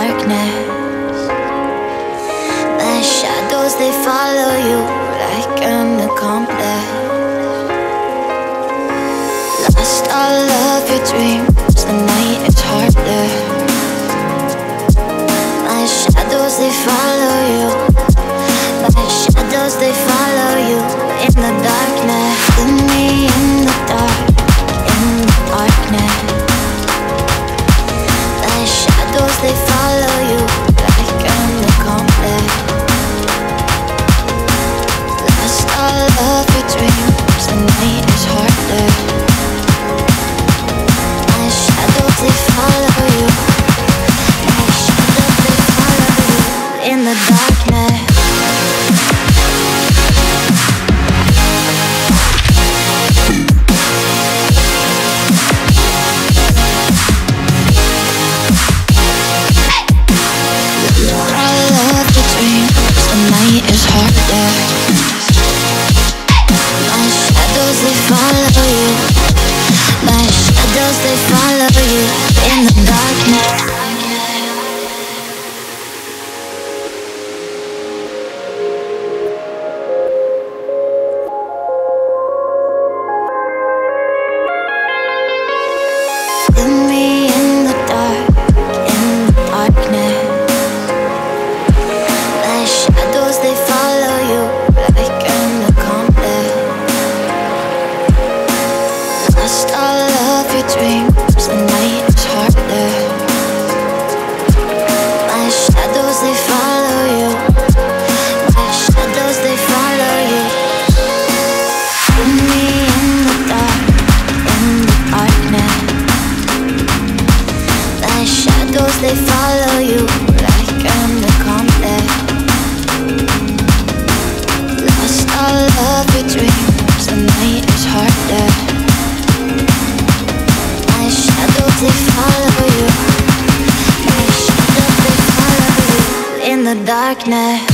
darkness. The shadows, they follow you like an accomplice. Lost all of your dreams, the night is harder. My shadows, they follow you. My shadows, they follow you in the darkness. Leave me in the dark, in the darkness. The shadows, they follow you like an accomplice. Lost all of your dreams, the night is harder. My shadows, they follow you. My shadows, they follow you in the darkness. It's harder. My shadows, they follow you. My shadows, they follow you in the darkness. Leave me in the dark, in the darkness. They follow you like an accomplice. Lost all of your dreams, the night is harder. My shadows, they follow you. My shadows, they follow you. Leave me in the dark, in the darkness. My shadows, they follow you like an accomplice. All of your dreams, the night is harder. My shadows, they follow you. My shadows, they follow you in the darkness.